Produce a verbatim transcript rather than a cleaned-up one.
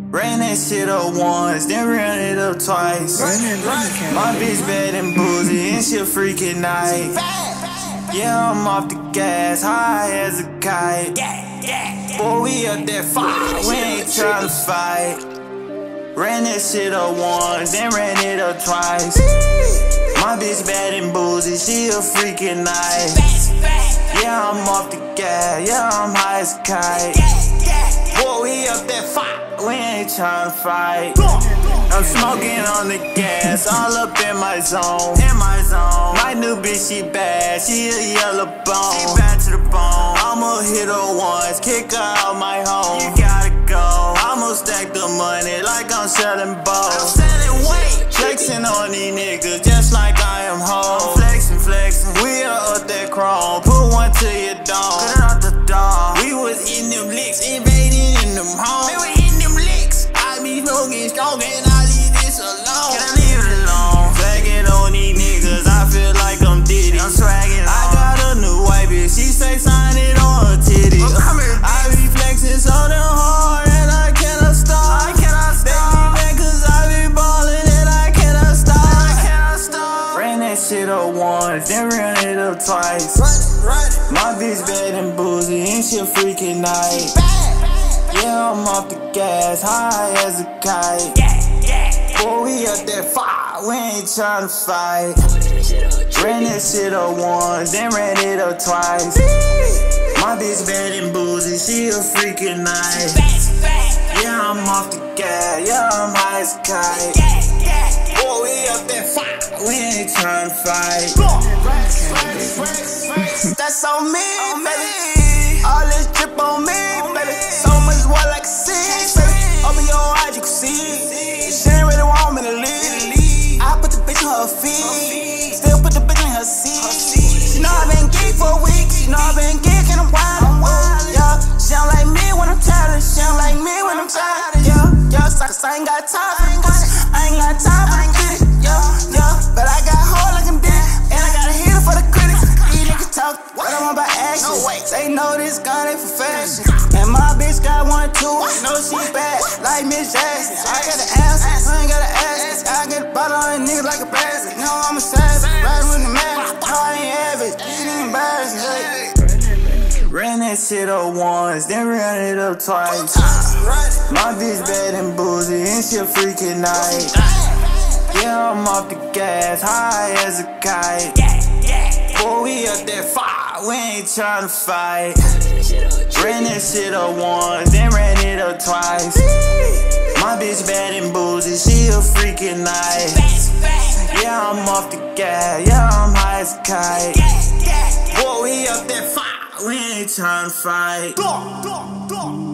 Ran that shit up once, then ran it up twice. My bitch bad and boozy, and she a freaking night. Yeah, I'm off the gas, high as a kite. Boy, we up that fight, we ain't tryna fight. Ran that shit up once, then ran it up twice. My bitch bad and boozy, she a freaking night. Yeah, I'm off the gas, yeah, I'm high as a kite. Boy, we up that fight, we ain't tryna fight. I'm smoking on the gas, all up in my zone. In my zone. My new bitch, she bad, she a yellow bone. She bad to the bone. I'ma hit her once, kick her out my home. You gotta go. I'ma stack the money like I'm selling balls. I'm selling weight. Flexing on these niggas just like I am home. Flexing, flexing. We are up that chrome, put one to your dome. Put it out the dome. We was in them licks, invading in them homes. We in them licks. I be smoking strong and I leave this alone. Can I leave it alone? Flagging on these niggas, I feel like I'm Diddy. I'm swagging on. I got a new white bitch, she say sign it on her titty. Well, come here, I be flexing so damn hard and I cannot stop. I cannot stop. They be mad cause I be ballin' and I cannot stop. I cannot stop. Ran that shit up once, then ran it up twice. Run it, run it. My bitch bad and boozy and she a freaking night. Yeah, I'm off the gas, high as a kite. Boy, we up that fight, we ain't tryna fight. Ran that shit up once, then ran it up twice. My bitch bad and boozy, she a freaking night. Yeah, I'm off the gas, yeah, I'm high as a kite. Boy, we up that fight, we ain't tryna fight. That's on me, baby. All this drip on me, baby. So much water like a sea, baby. Open your eyes, you can see. She ain't really want me to leave. I put the bitch on her feet, still put the bitch in her seat. She know I been geek for a week. She know I been geek and I'm wild, I'm wild. Yeah, she don't like me when I'm tired. She don't like me when I'm tired. Yeah, yeah, cause I ain't got time for this. I ain't got time for this. Yeah, yeah, but I got hold like I'm dead, and I got a heater for the critics. These niggas talk, but I want by action. They know this gun ain't for fashion. And my bitch got one too, know she bad, like Miss Jackson. I got the answer, I ain't got the ass. I get the bottle on a nigga like a bastard. You know I'm a savage, riding with the man. No, I ain't average, you ain't embarrassing. Ran that shit up once, then ran it up twice. My bitch bad and boozy and she a freaking night. Yeah, I'm off the gas, high as a kite. Boy, we up that fight, we ain't tryna fight. Ran that shit up once, then ran it up twice. My bitch bad and boozy, she a freaking night. Yeah, I'm off the gas, yeah, I'm high as a kite. Boy, we up that fight, we ain't tryna fight.